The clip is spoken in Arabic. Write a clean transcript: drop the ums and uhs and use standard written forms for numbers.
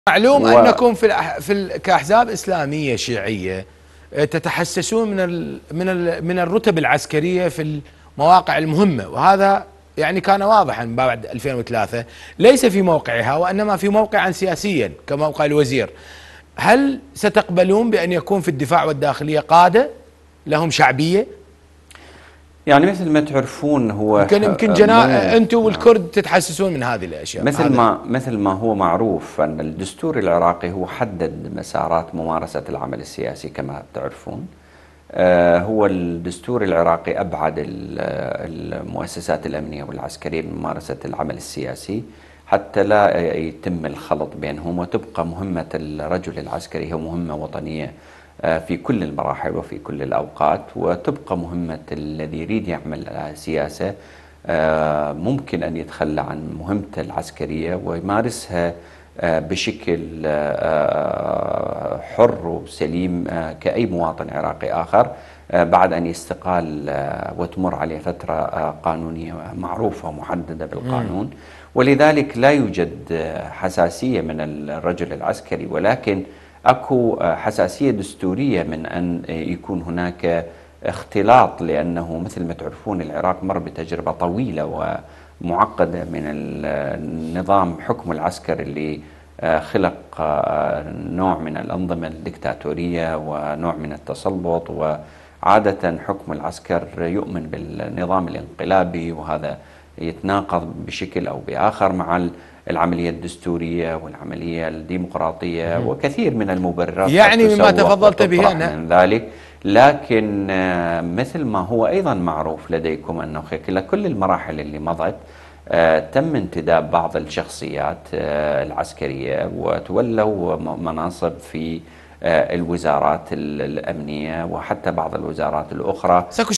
معلوم أنكم كأحزاب إسلامية شيعية تتحسسون من الرتب العسكرية في المواقع المهمة، وهذا يعني كان واضحا بعد 2003 ليس في موقعها وإنما في موقعا سياسيا كموقع الوزير. هل ستقبلون بأن يكون في الدفاع والداخلية قادة لهم شعبية؟ يعني مثل ما تعرفون هو يمكن أنتم والكرد تتحسسون من هذه الأشياء. مثل ما هو معروف أن الدستور العراقي هو حدد مسارات ممارسة العمل السياسي كما تعرفون. هو الدستور العراقي أبعد المؤسسات الأمنية والعسكرية من ممارسة العمل السياسي حتى لا يتم الخلط بينهم، وتبقى مهمة الرجل العسكري هي مهمة وطنية في كل المراحل وفي كل الأوقات، وتبقى مهمة الذي يريد يعمل سياسة ممكن أن يتخلى عن مهمته العسكرية ويمارسها بشكل حر وسليم كأي مواطن عراقي آخر بعد أن يستقال وتمر عليه فترة قانونية معروفة ومحددة بالقانون. ولذلك لا يوجد حساسية من الرجل العسكري، ولكن أكو حساسية دستورية من أن يكون هناك اختلاط، لأنه مثل ما تعرفون العراق مر بتجربة طويلة ومعقدة من النظام حكم العسكر اللي خلق نوع من الأنظمة الدكتاتورية ونوع من التسلط، وعادة حكم العسكر يؤمن بالنظام الانقلابي، وهذا يتناقض بشكل أو بآخر مع العملية الدستورية والعملية الديمقراطية وكثير من المبررات يعني مما تفضلت به من ذلك. لكن مثل ما هو أيضا معروف لديكم أنه كل المراحل اللي مضت تم انتداب بعض الشخصيات العسكرية وتولوا مناصب في الوزارات الأمنية وحتى بعض الوزارات الأخرى.